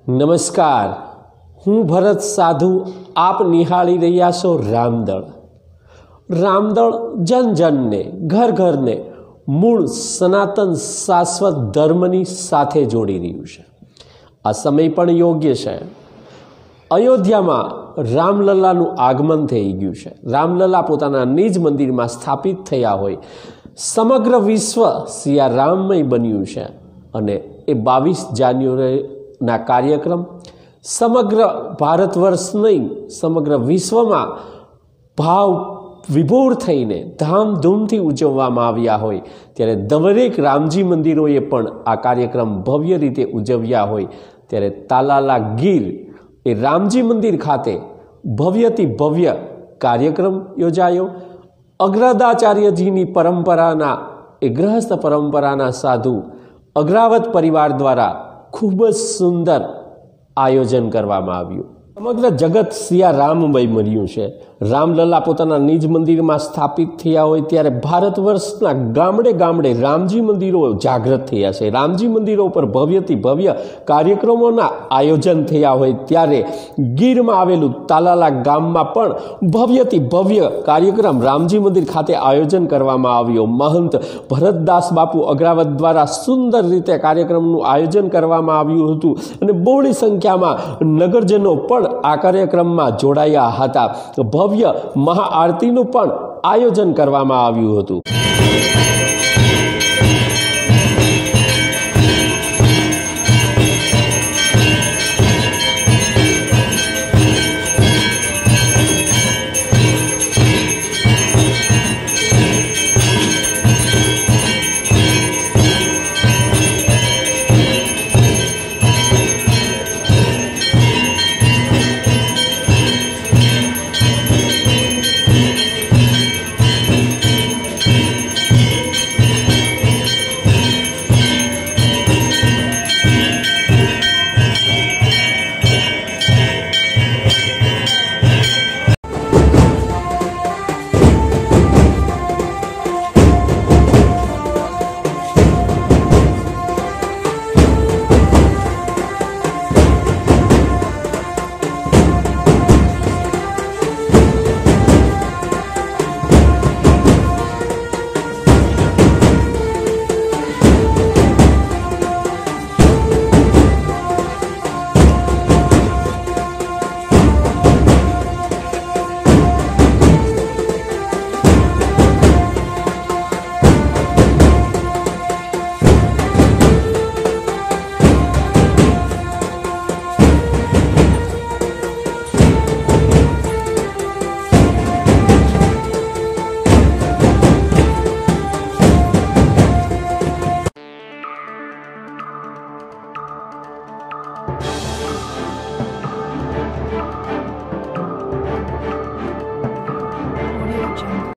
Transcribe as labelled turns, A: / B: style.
A: નમસ્કાર, હું ભરત સાધુ. આપ નિહાળી રહ્યા છો રામદળ. રામદળ જન જનને, ઘર ઘરને મૂળ સનાતન શાશ્વત ધર્મની સાથે જોડી રહ્યું છે. આ સમય પણ યોગ્ય છે. અયોધ્યામાં રામલલ્લાનું આગમન થઈ ગયું છે. રામલલ્લા પોતાના નિજ મંદિરમાં સ્થાપિત થયા હોય. સમગ્ર વિશ્વ સિયા રામમય બન્યું છે અને એ 22 જાન્યુઆરીના કાર્યક્રમ સમગ્ર ભારત વર્ષ નહીં, સમગ્ર વિશ્વમાં ભાવ વિભોર થઈને ધામધૂમથી ઉજવવામાં આવ્યા હોય ત્યારે દરેક રામજી મંદિરોએ પણ આ કાર્યક્રમ ભવ્ય રીતે ઉજવ્યા હોય ત્યારે તાલાલા ગીર એ રામજી મંદિર ખાતે ભવ્યથી ભવ્ય કાર્યક્રમ યોજાયો. અગ્રદાચાર્યજીની પરંપરાના એ ગ્રહસ્થ પરંપરાના સાધુ અગ્રાવત પરિવાર દ્વારા ખૂબ જ સુંદર આયોજન કરવામાં આવ્યું. સમગ્ર જગત સિયા રામમય બન્યું છે. રામલલ્લા પોતાના નિજ મંદિરમાં સ્થાપિત થયા હોય ત્યારે ભારત વર્ષના ગામડે ગામડે રામજી મંદિરો જાગૃત થયા છે. રામજી મંદિરો પર ભવ્યથી ભવ્ય કાર્યક્રમોના આયોજન થયા હોય ત્યારે ગીરમાં આવેલું તાલાલા ગામમાં પણ ભવ્યથી ભવ્ય કાર્યક્રમ રામજી મંદિર ખાતે આયોજન કરવામાં આવ્યો. મહંત ભરતદાસ બાપુ અગ્રાવત દ્વારા સુંદર રીતે કાર્યક્રમનું આયોજન કરવામાં આવ્યું હતું અને બહોળી સંખ્યામાં નગરજનો પણ આ કાર્યક્રમમાં જોડાયા હતા. ભવ્ય મહાઆરતીનું પણ આયોજન કરવામાં આવ્યું હતું.